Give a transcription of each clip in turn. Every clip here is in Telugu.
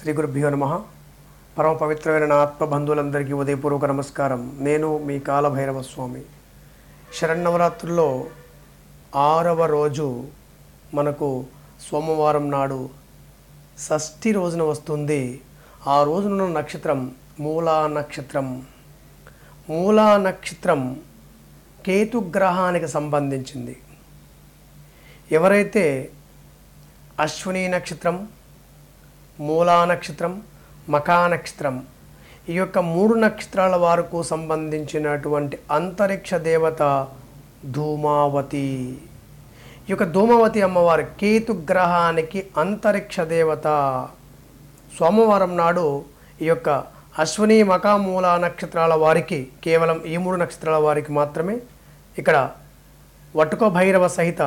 శ్రీ గురుభ్యో నమః. పరమ పవిత్రమైన నా ఆత్మబంధువులందరికీ ఉదయపూర్వక నమస్కారం. నేను మీ కాలభైరవ స్వామి. శరన్నవరాత్రుల్లో 6వ రోజు మనకు సోమవారం నాడు షష్ఠి రోజున వస్తుంది. ఆ రోజున నక్షత్రం మూలా నక్షత్రం. మూలా నక్షత్రం కేతుగ్రహానికి సంబంధించింది. ఎవరైతే అశ్విని నక్షత్రం, మూలా నక్షత్రం, మఖా నక్షత్రం ఈ యొక్క 3 నక్షత్రాల వారికి సంబంధించినటువంటి అంతరిక్ష దేవత ధూమావతి. ఈ యొక్క ధూమావతి అమ్మవారు కేతుగ్రహానికి అంతరిక్ష దేవత. సోమవారం నాడు ఈ యొక్క అశ్విని, మఖా, మూలా నక్షత్రాల వారికి, కేవలం ఈ 3 నక్షత్రాల వారికి మాత్రమే ఇక్కడ వటుక భైరవ సహిత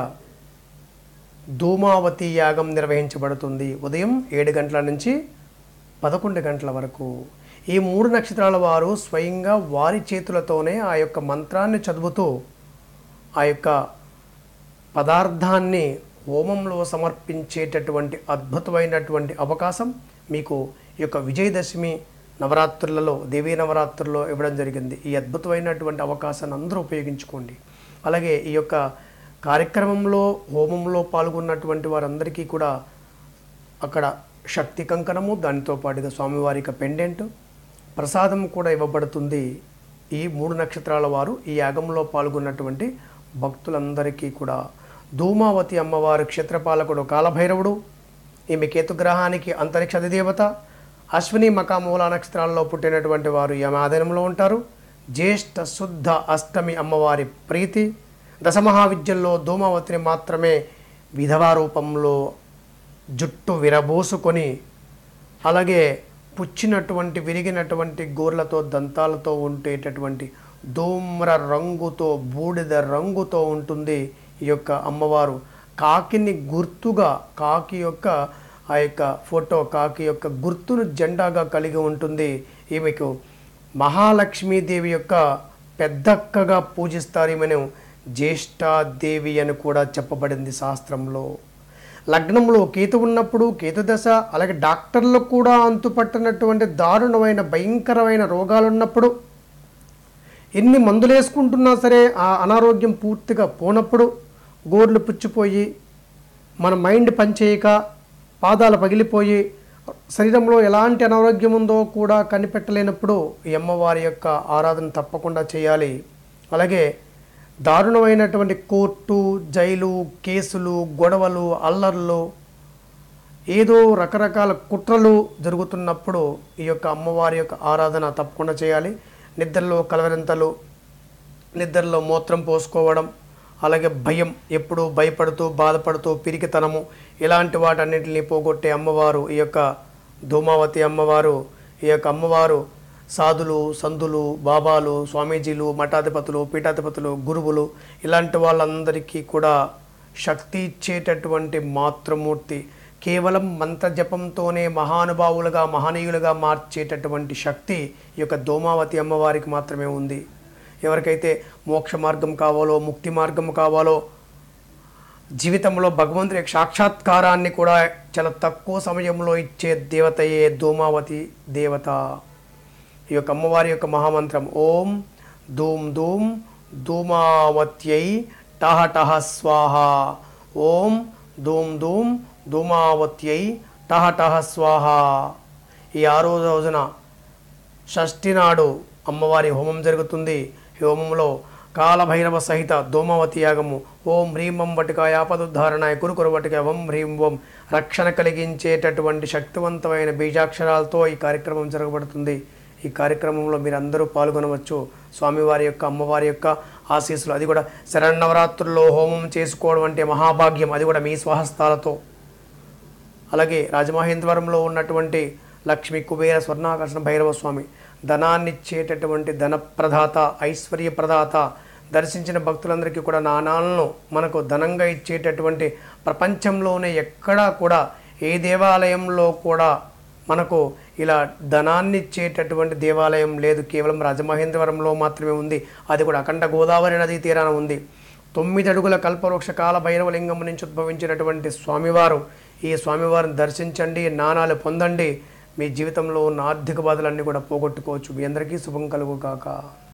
ధూమావతి యాగం నిర్వహించబడుతుంది. ఉదయం 7 గంటల నుంచి 11 గంటల వరకు. ఈ 3 నక్షత్రాల వారు స్వయంగా వారి చేతులతోనే ఆ యొక్క మంత్రాన్ని చదువుతూ ఆ యొక్క పదార్థాన్ని హోమంలో సమర్పించేటటువంటి అద్భుతమైనటువంటి అవకాశం మీకు ఈ యొక్క విజయదశమి నవరాత్రులలో, దేవీ నవరాత్రుల్లో ఇవ్వడం జరిగింది. ఈ అద్భుతమైనటువంటి అవకాశాన్ని అందరూ ఉపయోగించుకోండి. అలాగే ఈ యొక్క కార్యక్రమంలో, హోమంలో పాల్గొన్నటువంటి వారందరికీ కూడా అక్కడ శక్తి కంకణము, దానితో పాటుగా స్వామివారి యొక్క పెండెంట్, ప్రసాదం కూడా ఇవ్వబడుతుంది. ఈ 3 నక్షత్రాల వారు ఈ యాగంలో పాల్గొన్నటువంటి భక్తులందరికీ కూడా. ధూమావతి అమ్మవారు క్షేత్రపాలకుడు కాలభైరవుడు. ఈమె కేతుగ్రహానికి అంతరిక్ష అధిదేవత. అశ్విని, మఖా, మూలా నక్షత్రాల్లో పుట్టినటువంటి వారు ఈమె ఆధీనంలో ఉంటారు. జ్యేష్ఠ శుద్ధ అష్టమి అమ్మవారి ప్రీతి. దశ మహావిద్యల్లో ధూమావతిని మాత్రమే విధవా రూపంలో జుట్టు విరబోసుకొని, అలాగే పుచ్చినటువంటి విరిగినటువంటి గోర్లతో, దంతాలతో ఉండేటటువంటి ధూమ్ర రంగుతో, బూడిద రంగుతో ఉంటుంది ఈ యొక్క అమ్మవారు. కాకిని గుర్తుగా, కాకి యొక్క ఆ యొక్క ఫోటో, కాకి యొక్క గుర్తును జెండాగా కలిగి ఉంటుంది. ఈమెకు మహాలక్ష్మీదేవి యొక్క పెద్దక్కగా పూజిస్తారు. ఈమెను జ్యేష్ఠాదేవి అని కూడా చెప్పబడింది శాస్త్రంలో. లగ్నంలో కేతు ఉన్నప్పుడు, కేతు దశ, అలాగే డాక్టర్లకు కూడా అంతుపట్టినటువంటి దారుణమైన భయంకరమైన రోగాలు ఉన్నప్పుడు, ఎన్ని మందులు వేసుకుంటున్నా సరే ఆ అనారోగ్యం పూర్తిగా పోనప్పుడు, గోర్లు పుచ్చిపోయి, మన మైండ్ పనిచేయక, పాదాలు పగిలిపోయి, శరీరంలో ఎలాంటి అనారోగ్యం ఉందో కూడా కనిపెట్టలేనప్పుడు ఈ అమ్మవారి యొక్క ఆరాధన తప్పకుండా చేయాలి. అలాగే దారుణమైనటువంటి కోర్టు, జైలు, కేసులు, గొడవలు, అల్లర్లు, ఏదో రకరకాల కుట్రలు జరుగుతున్నప్పుడు ఈ యొక్క అమ్మవారి యొక్క ఆరాధన తప్పకుండా చేయాలి. నిద్రలో కలవరింతలు, నిద్రలో మూత్రం పోసుకోవడం, అలాగే భయం, ఎప్పుడూ భయపడుతూ, బాధపడుతూ, పిరికితనము, ఇలాంటి వాటన్నిటిని పోగొట్టే అమ్మవారు ఈ యొక్క ధూమావతి అమ్మవారు. ఈ యొక్క అమ్మవారు సాధులు, సంతులు, బాబాలు, స్వామీజీలు, మఠాధిపతులు, పీఠాధిపతులు, గురువులు, ఇలాంటి వాళ్ళందరికీ కూడా శక్తి ఇచ్చేటటువంటి మాతృమూర్తి. కేవలం మంత్రజపంతోనే మహానుభావులుగా, మహనీయులుగా మార్చేటటువంటి శక్తి ఈ యొక్క ధూమావతి అమ్మవారికి మాత్రమే ఉంది. ఎవరికైతే మోక్ష మార్గం కావాలో, ముక్తి మార్గం కావాలో, జీవితంలో భగవంతుడి యొక్క సాక్షాత్కారాన్ని కూడా చాలా తక్కువ సమయంలో ఇచ్చే దేవతయే ధూమావతి దేవత. ఈ యొక్క అమ్మవారి యొక్క మహామంత్రం ఓం ధూమ్ ధూమ్ ధూమావత్యై టహ టహ స్వాహ. ఓం ధూమ్ ధూమ్ ధూమావత్యై టహ టహ స్వాహ. ఈ 6వ రోజున షష్ఠి నాడు అమ్మవారి హోమం జరుగుతుంది. ఈ హోమంలో కాలభైరవ సహిత ధూమావతి యాగము. ఓం హ్రీం వం వటికాయ ఆపదుద్ధారణాయ కురుకురు వటిక వం హ్రీం వం. రక్షణ కలిగించేటటువంటి శక్తివంతమైన బీజాక్షరాలతో ఈ కార్యక్రమం జరగబడుతుంది. ఈ కార్యక్రమంలో మీరందరూ పాల్గొనవచ్చు. స్వామివారి యొక్క, అమ్మవారి యొక్క ఆశీస్సులు, అది కూడా శరన్నవరాత్రుల్లో హోమం చేసుకోవడం అంటే మహాభాగ్యం, అది కూడా మీ స్వహస్తాలతో. అలాగే రాజమహేంద్రవరంలో ఉన్నటువంటి లక్ష్మీ కుబేర స్వర్ణాకర్షణ భైరవ స్వామి, ధనాన్నిచ్చేటటువంటి ధనప్రదాత, ఐశ్వర్యప్రదాత. దర్శించిన భక్తులందరికీ కూడా నాణాలను మనకు ధనంగా ఇచ్చేటటువంటి, ప్రపంచంలోనే ఎక్కడా కూడా ఏ దేవాలయంలో కూడా మనకు ఇలా ధనాన్ని ఇచ్చేటటువంటి దేవాలయం లేదు. కేవలం రాజమహేంద్రవరంలో మాత్రమే ఉంది. అది కూడా అఖండ గోదావరి నదీ తీరాన ఉంది. 9 అడుగుల కల్పవృక్ష కాల భైరవలింగం నుంచి ఉద్భవించినటువంటి స్వామివారు. ఈ స్వామివారిని దర్శించండి, నాణాలు పొందండి. మీ జీవితంలో ఉన్న ఆర్థిక బాధలన్నీ కూడా పోగొట్టుకోవచ్చు. మీ అందరికీ శుభం కలుగు కాక.